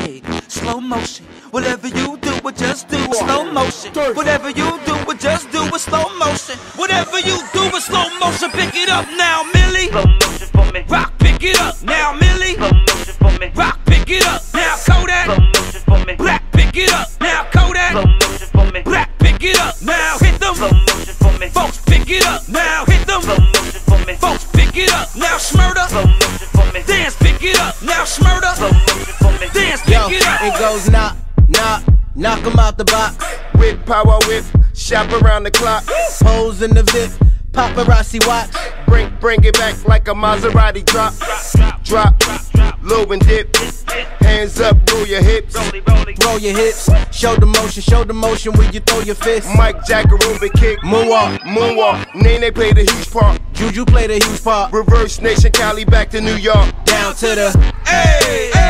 Hey, slow motion. Whatever you do, but just do it slow motion. Whatever you do, but just do it slow motion. Whatever you do with slow motion, pick it up now, Millie. Slow motion for me. Rock, pick it up now, Millie. Slow motion for me. Rock, pick it up now, Kodak. Slow motion for me. Black, pick it up now, Kodak. Slow motion for me. Black, pick it up now, hit them. Slow motion for me. Folks, pick it up now, hit them. Slow motion for me. Folks, pick it up now, Smurda. Slow motion for me. Dance, pick it up now, Smurda. Slow motion for me. Dance, pick it up. It goes knock, knock, knock 'em out the box. With power whip, shop around the clock. Hoes in the VIP, paparazzi watch. Bring it back like a Maserati drop. Drop, low and dip. Hands up, roll your hips. Roll your hips, show the motion when you throw your fist. Mike Jagger, Rubik kick. Moonwalk, Moonwalk. Nene played a huge part. Juju played a huge part. Reverse Nation, Cali back to New York. Down to the Hey,